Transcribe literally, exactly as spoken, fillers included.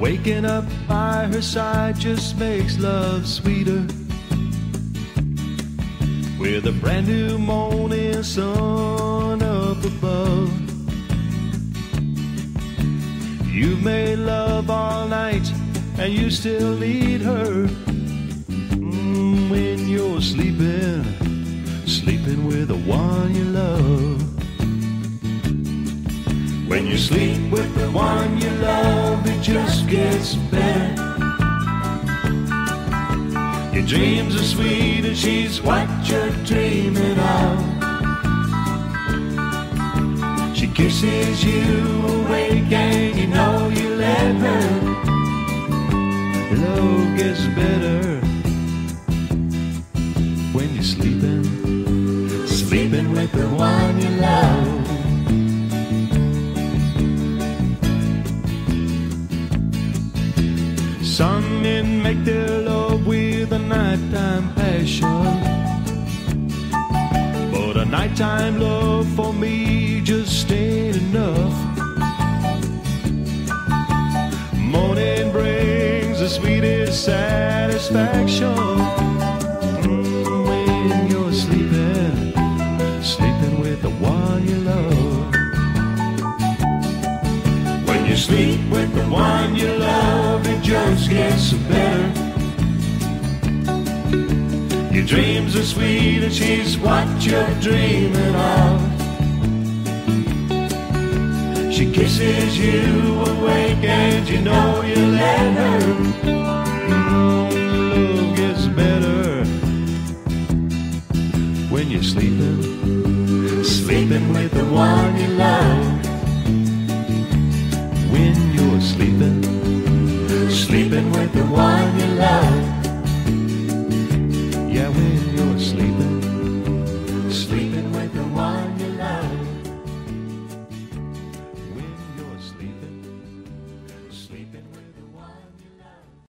Waking up by her side just makes love sweeter. With a brand new morning sun up above. You've made love all night and you still need her. Mm, when you're sleeping, sleeping with the one you love. When you sleep with the one you love, it just gets better. Your dreams are sweet and she's what you're dreaming of. She kisses you awake and you know you let her. Your love gets better when you're sleeping, sleeping with the one you love. Some men make their love with a nighttime passion, but a nighttime love for me just ain't enough. Morning brings the sweetest satisfaction. Mm, when you're sleeping, sleeping with the one you love. When you sleep with the one you love, it just gets better. Your dreams are sweet and she's what you're dreaming of. She kisses you awake and you know you let her. Mm, love gets better when you're sleeping, sleeping with the one you love. When you're sleeping, sleeping with the one you love. Yeah, when you're sleeping.